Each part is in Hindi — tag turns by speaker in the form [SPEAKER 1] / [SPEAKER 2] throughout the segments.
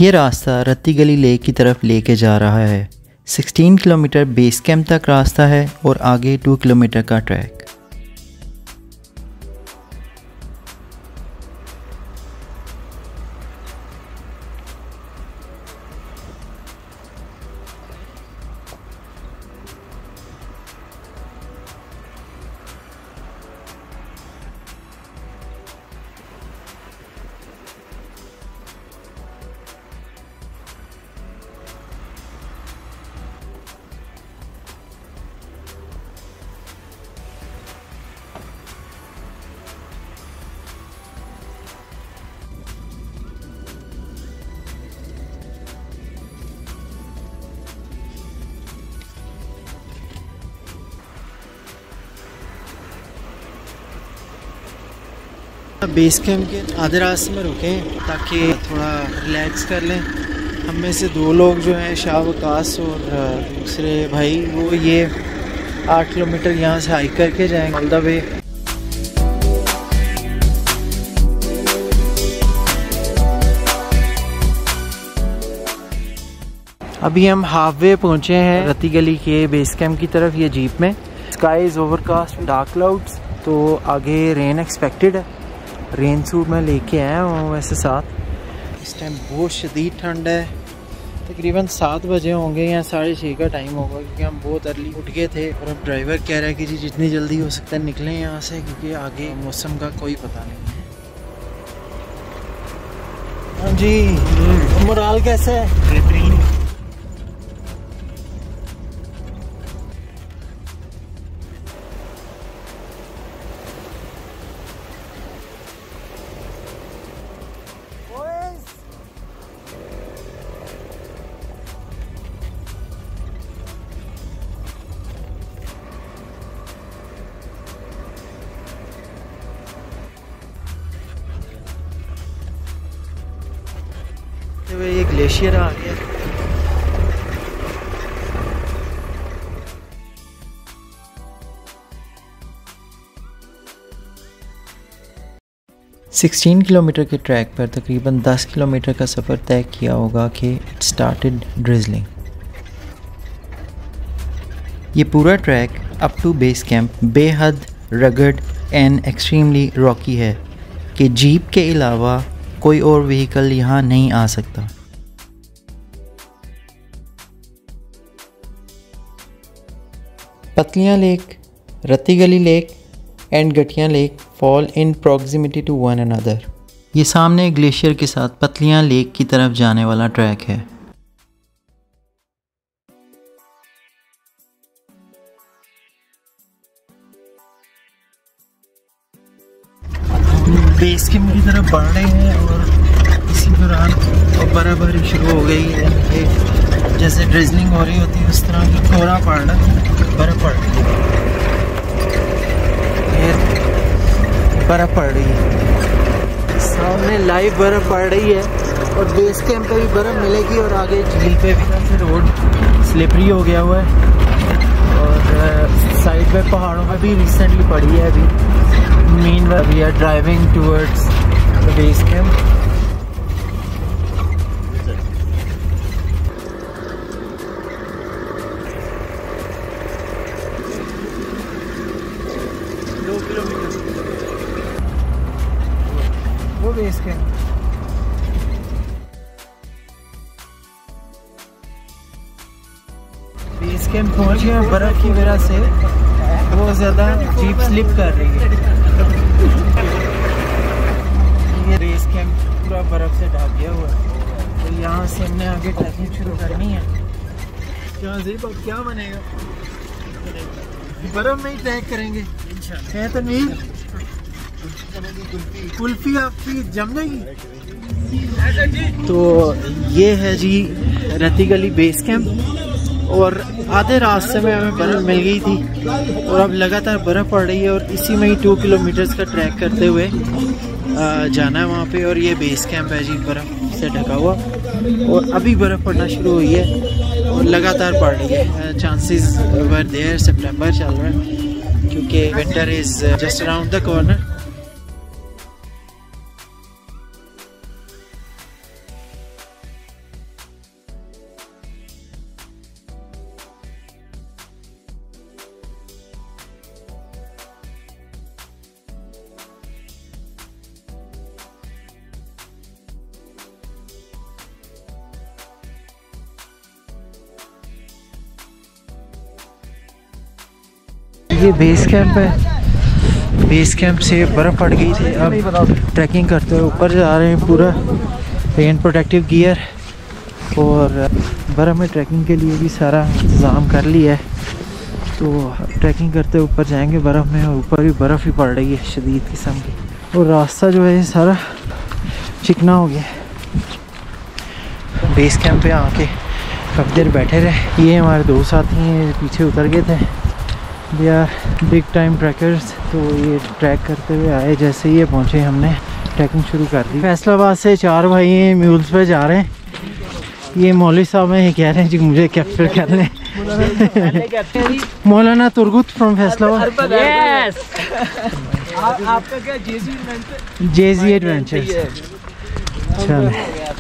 [SPEAKER 1] ये रास्ता रत्ती गली लेक की तरफ लेके जा रहा है। 16 किलोमीटर बेस कैंप तक रास्ता है और आगे 2 किलोमीटर का ट्रैक। बेस कैंप के आधे रास्ते में रुके ताकि थोड़ा रिलैक्स कर लें। हम में से 2 लोग जो हैं, शाह वकास और दूसरे भाई, वो ये 8 किलोमीटर यहाँ से हाइक करके जाएंगे ऑल द वे। अभी हम हाफ वे पहुँचे हैं रत्ती गली के बेस कैंप की तरफ। ये जीप में sky is overcast, dark clouds, तो आगे रेन एक्सपेक्टेड है। रेन सूट में लेके आया हूँ वैसे साथ। इस टाइम बहुत शदीद ठंड है। तकरीबन 7 बजे होंगे या 6:30 का टाइम होगा, क्योंकि हम बहुत अर्ली उठ गए थे। और अब ड्राइवर कह रहा है कि जी जितनी जल्दी हो सकता है निकलें यहाँ से, क्योंकि आगे मौसम का कोई पता नहीं है। हाँ जी, मोराल कैसा है? बेहतरीन। ये ग्लेशियर आ गया। $16 किलोमीटर के ट्रैक पर तकरीबन 10 किलोमीटर का सफ़र तय किया होगा कि इट स्टार्टेड ड्रिजलिंग। ये पूरा track up to base camp बेहद रगड एंड एक्सट्रीमली रॉकी है कि जीप के अलावा कोई और व्हीकल यहाँ नहीं आ सकता। पतलियाँ lake, Ratti Gali lake and Gathia lake fall in proximity to one another. ये सामने ग्लेशियर के साथ पतलियाँ लेक की तरफ जाने वाला ट्रैक है। बेस कैंप की तरफ बढ़ रहे हैं और इसी दौरान बर्फबारी शुरू हो गई है। जैसे ड्रिजलिंग हो रही होती है उस तरह की कोहरा पड़ रहा है, बर्फ़ पड़ रही है, बर्फ़ पड़ रही है। सामने लाइव बर्फ़ पड़ रही है और बेस कैंप पे भी बर्फ़ मिलेगी और आगे झील पे भी रोड स्लिपरी हो गया हुआ है और साइड पे पहाड़ों पे भी रिसेंटली पड़ी है अभी। Meanwhile, we are driving towards the base camp. वो बेस कैंप। बेस कैंप पहुंच गए। बर्फ की वजह से बहुत ज़्यादा जीप स्लिप कर रही है। ये बेस कैंप पूरा बर्फ से ढक गया हुआ है, तो यहाँ से हमने आगे ट्रैकिंग शुरू करनी है। क्या बनेगा? बर्फ में ही ट्रैक करेंगे है तो नहीं। कुल्फी आपकी जम जाएगी। तो ये है जी रत्ती गली बेस कैंप और आधे रास्ते में हमें बर्फ़ मिल गई थी और अब लगातार बर्फ़ पड़ रही है और इसी में ही 2 किलोमीटर्स का ट्रैक करते हुए जाना है वहाँ पे। और ये बेस कैंप है जी, बर्फ़ से ढका हुआ और अभी बर्फ़ पड़ना शुरू हुई है और लगातार पड़ रही है। चांसेस वर देयर, सितंबर चल रहा है क्योंकि winter is just around the corner. ये बेस कैंप है। बेस कैंप से बर्फ़ पड़ गई थी। अब ट्रैकिंग करते हुए ऊपर जा रहे हैं। पूरा रेन प्रोटेक्टिव गियर और बर्फ़ में ट्रैकिंग के लिए भी सारा इंतज़ाम कर लिया है। तो ट्रैकिंग करते हुए ऊपर जाएंगे बर्फ़ में, और ऊपर भी बर्फ़ ही पड़ रही है शदीद किस्म की। और रास्ता जो है सारा चिकना हो गया। बेस कैंप पे आके काफ़ी देर बैठे रहे। ये हमारे दो साथी हैं, पीछे उतर गए थे। They are big time trekkers. तो ये ट्रैक करते हुए आए। जैसे ही ये पहुँचे हमने ट्रैकिंग शुरू कर दी। फैसलाबाद से 4 भाई हैं, म्यूल्स पे जा रहे हैं। ये मौलवी साहब हैं, ये कह रहे हैं जी मुझे कैप्चर कर लें। मौलाना तुरगुत फ्रॉम फैसलाबाद।
[SPEAKER 2] आपका क्या
[SPEAKER 1] जेजी एडवेंचर्स। चलो,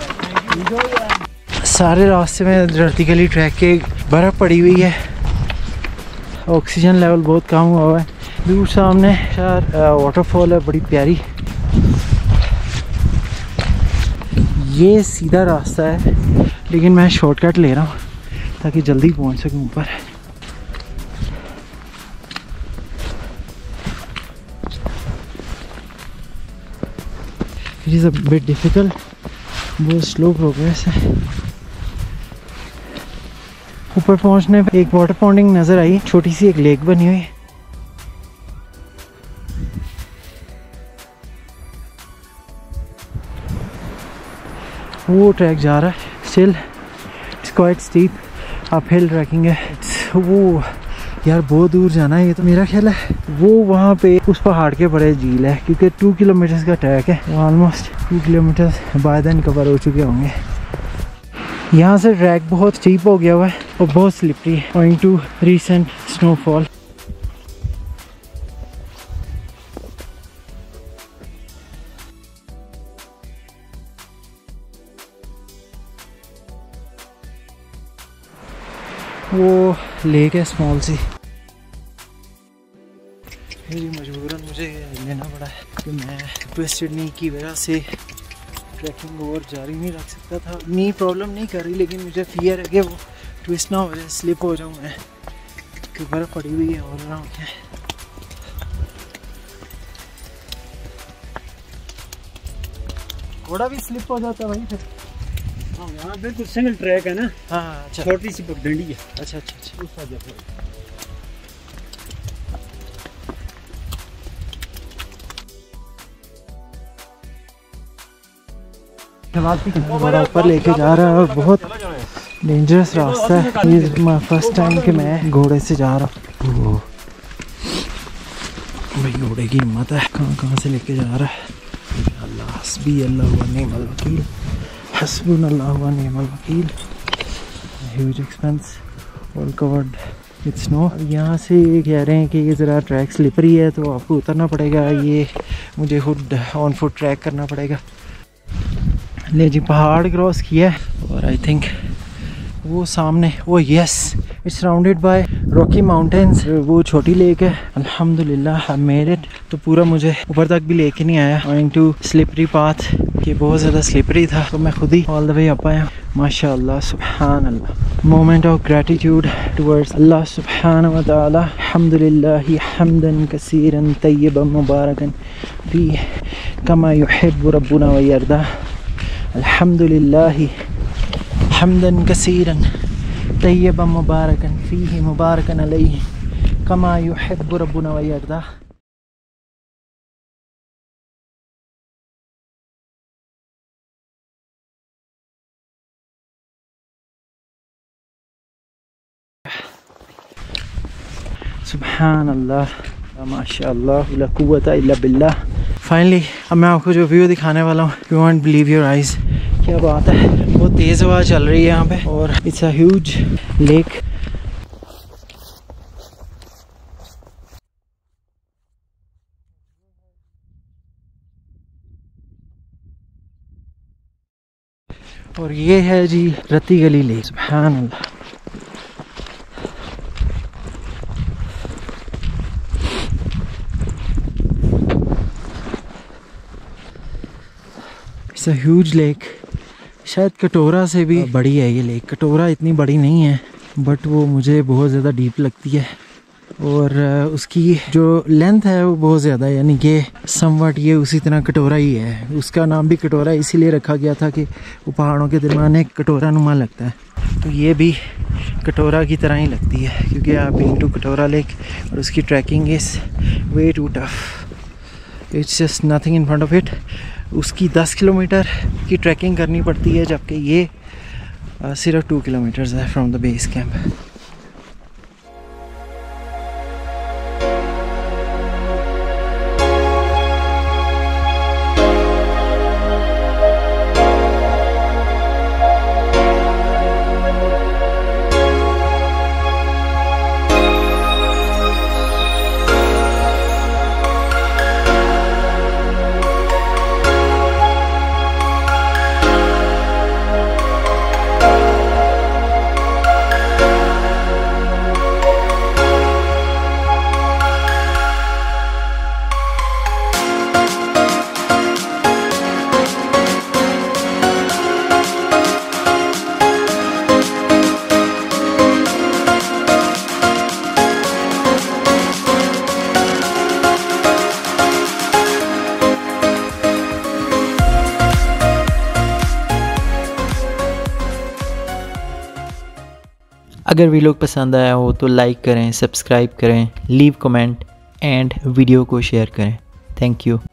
[SPEAKER 1] सारे रास्ते में रत्ती गली ट्रैक के बर्फ़ पड़ी हुई है। ऑक्सीजन लेवल बहुत कम हुआ है। दूर सामने वाटरफॉल है बड़ी प्यारी। ये सीधा रास्ता है, लेकिन मैं शॉर्टकट ले रहा हूँ ताकि जल्दी पहुँच सकूँ ऊपर। It is a bit difficult, बहुत स्लो प्रोग्रेस है। ऊपर पहुंचने पे एक वाटर पॉन्डिंग नज़र आई, छोटी सी एक लेक बनी हुई। वो ट्रैक जा रहा है still, it's quite steep, uphill trekking है। वो यार बहुत दूर जाना है। ये तो मेरा ख्याल है वो वहाँ पे उस पहाड़ के बड़े झील है, क्योंकि 2 किलोमीटर का ट्रैक है। Almost 2 kilometre by then cover हो चुके होंगे। यहाँ से ट्रैक बहुत स्टीप हो गया हुआ है और बहुत स्लिपरी है, ओइंग टू रीसेंट स्नोफॉल। वो लेक है स्मॉल सी। मेरी मजबूरन मुझे लेना पड़ा है कि मैं ट्विस्टेड नी की वजह से ट्रैकिंग और जारी नहीं रख सकता था। नी प्रॉब्लम नहीं कर रही, लेकिन मुझे फियर है कि वो ट्विस्ट ना हो जाए, स्लिप हो जाऊँ मैं, कि बर्फ़ पड़ी हुई है। और रहा हूँ क्या, घोड़ा भी स्लिप हो जाता है भाई फिर।
[SPEAKER 2] हाँ, यहाँ बिल्कुल सिंगल ट्रैक है ना।
[SPEAKER 1] हाँ अच्छा,
[SPEAKER 2] छोटी सी पगडंडी है।
[SPEAKER 1] अच्छा अच्छा अच्छा।
[SPEAKER 2] उसका जगह
[SPEAKER 1] ऊपर लेके जा रहा है और बहुत डेंजरस रास्ता है। ये फर्स्ट टाइम कि मैं घोड़े से जा रहा हूँ। भाई घोड़े की हिम्मत है, कहाँ कहाँ से लेके जा रहा है। अल्लाह हस्बी अल्लाह व निअमल वकील, हस्बुनल्लाह व निअमल वकील। Huge expanse, all covered with snow. यहाँ से कह रहे हैं कि ये ज़रा ट्रैक स्लिपरी है, तो आपको उतरना पड़ेगा। ये मुझे खुद ऑन फुट ट्रैक करना पड़ेगा। ले जी, पहाड़ क्रॉस किया है और आई थिंक वो सामने, वो yes, it's surrounded by rocky mountains. वो छोटी लेक है। अल्हम्दुलिल्लाह आई मेड इट। तो पूरा मुझे ऊपर तक भी लेके नहीं आया, गोइंग टू स्लिपरी पाथ, कि बहुत ज़्यादा स्लिपरी था, तो मैं खुद ही ऑल द वे अप आया। माशाअल्लाह, सुब्हान अल्लाह। Moment of gratitude towards Allah सुब्हानहू व तआला। अल्हम्दुलिल्लाह हम्दन कसीरन तय्यबन मुबारकन फीह कमा युहिब्बु रब्बुना व यर्दा। अल्हम्दुलिल्लाह हम्दन कसीरन तय्यबन मुबारकन फीह मुबारकन अलैहि कमा युहिब्बु रब्बुना व यर्दा। सुब्हान अल्लाह, माशाअल्लाह, ला कुव्वता इल्ला बिल्लाह। फाइनली अब मैं आपको जो व्यू दिखाने वाला हूँ, you won't believe your eyes. क्या बात है, बहुत तेज़ हवा चल रही है यहाँ पे और इट्स अ ह्यूज लेक। और ये है जी रत्ती गली लेक। सुभान अल्लाह। It's a huge lake. शायद कटोरा से भी बड़ी है ये लेक। कटोरा इतनी बड़ी नहीं है, बट वो मुझे बहुत ज़्यादा डीप लगती है। और उसकी जो लेंथ है वो बहुत ज़्यादा है, यानी कि समवट ये उसी तरह कटोरा ही है। उसका नाम भी कटोरा इसीलिए रखा गया था कि वो पहाड़ों के दरमियान एक कटोरा नुमा लगता है। तो ये भी कटोरा की तरह ही लगती है, क्योंकि आप बीइंग टू कटोरा लेक और उसकी trekking is way too tough, it's just nothing in front of it. उसकी 10 किलोमीटर की ट्रैकिंग करनी पड़ती है, जबकि ये सिर्फ 2 किलोमीटर्स है फ्रॉम द बेस कैंप। अगर वीडियो पसंद आया हो तो लाइक करें, सब्सक्राइब करें, लीव कमेंट एंड वीडियो को शेयर करें। Thank you.